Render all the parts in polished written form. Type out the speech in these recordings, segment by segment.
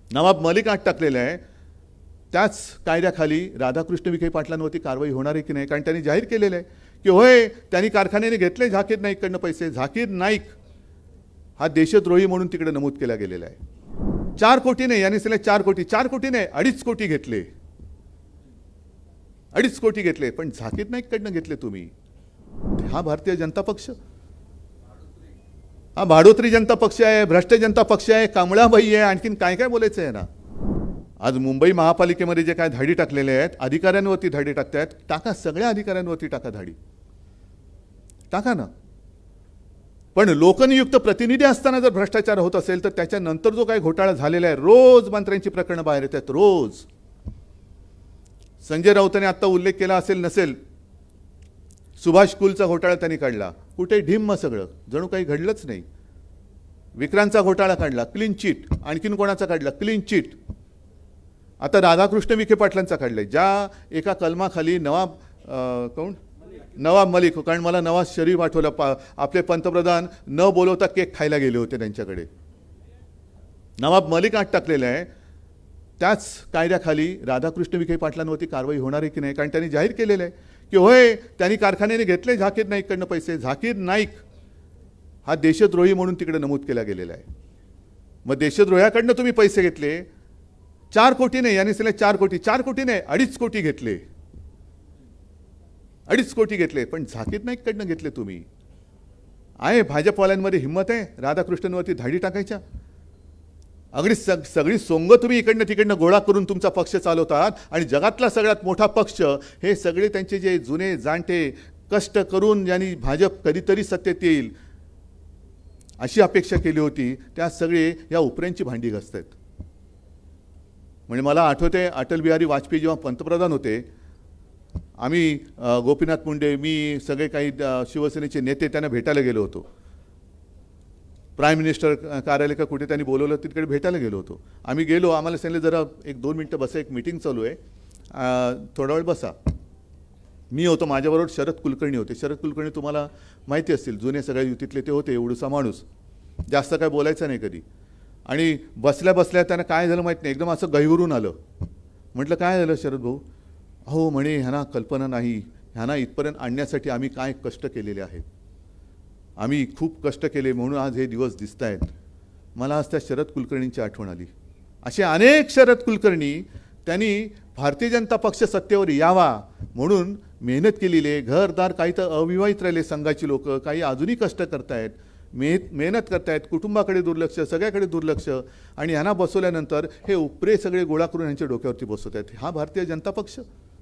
नवाब मलिक आत टाकलेलं आहे, त्याच कायद्याखाली राधाकृष्ण विखे पाटलांवरती कारवाई होणार आहे की नाही? कारण त्यांनी जाहीर केलेलं आहे की होय त्यांनी कारखान्याने घेतले झाकीर नाईककडनं पैसे. झाकीर नाईक हा देशद्रोही म्हणून तिकडे नमूद केला गेलेला आहे. 4 कोटी नाही, यांनी सांगितलं 4 कोटी. 4 कोटी नाही, 2.5 कोटी घेतले. 2.5 कोटी घेतले, पण झाकीर नाईककडनं घेतले तुम्ही. हा भारतीय जनता पक्ष, हा भाडोत्री जनता पक्ष आहे, भ्रष्ट जनता पक्ष आहे, कांबळाबाई आहे, आणखीन काय काय बोलायचं आहे ना. आज मुंबई महापालिकेमध्ये जे काय धाडी टाकलेले आहेत, अधिकाऱ्यांवरती धाडी टाकतायत, टाका, सगळ्या अधिकाऱ्यांवरती टाका धाडी, टाका ना. पण लोकनियुक्त प्रतिनिधी असताना जर भ्रष्टाचार होत असेल तर त्याच्यानंतर जो काही घोटाळा झालेला आहे, रोज मंत्र्यांची प्रकरणं बाहेर येतात, रोज. संजय राऊतांनी आत्ता उल्लेख केला असेल नसेल, सुभाष कुलचा घोटाळा त्यांनी काढला, कुठे ढिम्म सगळं, जणू काही घडलंच नाही. विक्रांतचा घोटाळा काढला, क्लीन चिट. आणखीन कोणाचा काढला, क्लीन चिट. आता राधाकृष्ण विखे पाटलांचा काढलाय, ज्या एका कलमाखाली नवाब मलिक, कारण मला नवाज शरीफ आठवलं, आपले पंतप्रधान न बोलवता केक खायला गेले होते त्यांच्याकडे. नवाब मलिक आत टाकलेलं आहे, त्याच कायद्याखाली राधाकृष्ण विखे पाटलांवरती कारवाई होणार आहे की नाही? कारण त्यांनी जाहीर केलेलं आहे की होय त्यांनी कारखान्याने घेतले झाकीर नाईककडनं पैसे. झाकीर नाईक हा देशद्रोही म्हणून तिकडे नमूद केला गेलेला आहे. मग देशद्रोह्याकडनं तुम्ही पैसे घेतले. 4 कोटी नाही, यांनी सांगितलं 4 कोटी. 4 कोटी नाही, 2.5 कोटी घेतले. 2.5 कोटी घेतले, पण झाकीर नाईककडनं घेतले तुम्ही. आहे भाजपवाल्यांमध्ये हिंमत आहे राधाकृष्णनवरती धाडी टाकायच्या? अगदी सगळी सोंग तुम्ही इकडनं तिकडनं गोळा करून तुमचा पक्ष चालवतात. आणि जगातला सगळ्यात मोठा पक्ष, हे सगळे त्यांचे जे जुने जाणते कष्ट करून ज्यांनी भाजप कधीतरी सत्तेत येईल अशी अपेक्षा केली होती, त्या सगळे या उपऱ्यांची भांडी घासतात. म्हणजे मला आठवते, अटल बिहारी वाजपेयी जेव्हा पंतप्रधान होते, आम्ही गोपीनाथ मुंडे, मी, सगळे काही शिवसेनेचे नेते त्यांना भेटायला गेलो होतो. प्राईम मिनिस्टर कार्यालय का कुठे त्यांनी बोलवलं, तिकडे भेटायला गेलो होतो. आम्ही गेलो, आम्हाला सांगितलं जरा 1-2 मिनटं बसा, एक मीटिंग चालू आहे, थोडा वेळ बसा. मी होतो, माझ्याबरोबर शरद कुलकर्णी होते. शरद कुलकर्णी तुम्हाला माहिती असतील, जुने सगळ्या युतीतले ते होते, एवढूसा माणूस, जास्त काय बोलायचं नाही कधी. आणि बसल्या बसल्या त्यांना काय झालं माहीत नाही, एकदम असं गहिवरून आलं. म्हटलं काय झालं शरद भाऊ? हो म्हणे, ह्यांना कल्पना नाही, ह्यांना इथपर्यंत आणण्यासाठी आम्ही काय कष्ट केलेले आहेत, आम्ही खूप कष्ट केले म्हणून आज हे दिवस दिसत आहेत. मला आज त्या शरद कुलकर्णींची आठवण आली. असे अनेक शरद कुलकर्णी, त्यांनी भारतीय जनता पक्ष सत्तेवर यावा म्हणून मेहनत केलेली आहे. घरदार, काही तर अविवाहित राहिले संघाची लोक, काही अजूनही कष्ट करतायत, मेहनत करतायत, कुटुंबाकडे दुर्लक्ष, सगळ्याकडे दुर्लक्ष. आणि ह्यांना बसवल्यानंतर हे उपरे सगळे गोळा करून यांच्या डोक्यावरती बसवत आहेत. हा भारतीय जनता पक्ष,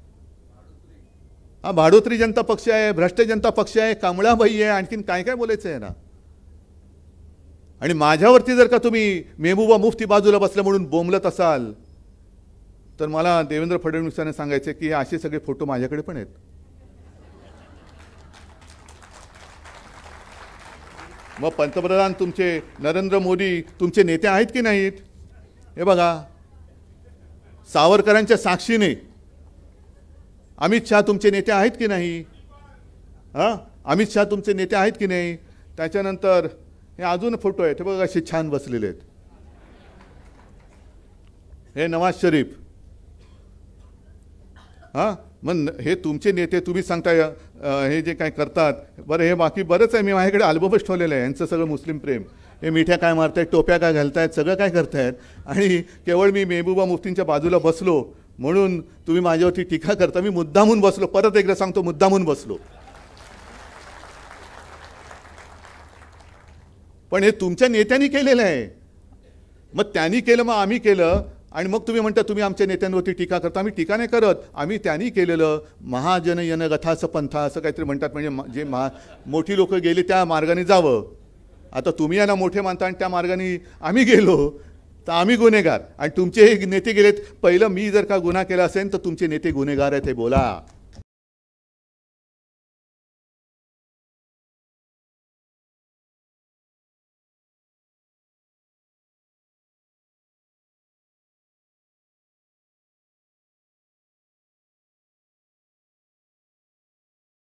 हा भाडोत्री जनता पक्ष आहे, भ्रष्ट जनता पक्ष आहे, कांबळाबाई आहे, आणखीन काय काय बोलायचं आहे ना. आणि माझ्यावरती जर का तुम्ही मेहबूबा मुफ्ती बाजूला बसल्या म्हणून बोंबलत असाल तर मला देवेंद्र फडणवीसांना सांगायचे की हे असे सगळे फोटो माझ्याकडे पण आहेत. मग पंतप्रधान तुमचे नरेंद्र मोदी तुमचे नेते आहेत की नाहीत? हे बघा, सावरकरांच्या साक्षीने अमित शहा तुमचे नेते आहेत की नाही? हां, अमित शहा तुमचे नेते आहेत की नाही? त्याच्यानंतर हे अजून फोटो आहेत, हे बघा असे छान बसलेले आहेत. हे नवाज शरीफ. हां, मग हे तुमचे नेते, तुम्ही सांगताय हे जे काय करतात. बरं, हे बाकी बरंच आहे, मी माझ्याकडे अल्बमच ठेवलेलं आहे यांचं सगळं मुस्लिम प्रेम. हे मिठ्या काय मारतायत, टोप्या काय घालतायत, सगळं काय करतायत. आणि केवळ मी मेहबूबा मुफ्तींच्या बाजूला बसलो म्हणून तुम्ही माझ्यावरती टीका करता. मी मुद्दामून बसलो, परत एकदा सांगतो, मुद्दामून बसलो. पण हे तुमच्या नेत्यांनी केलेलं आहे. मग त्यांनी केलं, मग आम्ही केलं, आणि मग तुम्ही म्हणता तुम्ही आमच्या नेत्यांवरती टीका करता. आम्ही टीका नाही करत, आम्ही त्यांनी केलेलं महाजनयन गथाचं पंथा असं काहीतरी म्हणतात, म्हणजे जे मोठी लोक गेली त्या मार्गाने जावं. आता तुम्ही यांना मोठे मानता आणि त्या मार्गाने आम्ही गेलो तर आम्ही गुन्हेगार, आणि तुमचे हे नेते गेलेत. पहिलं मी जर का गुन्हा केला असेल तर तुमचे नेते गुन्हेगार आहेत हे बोला.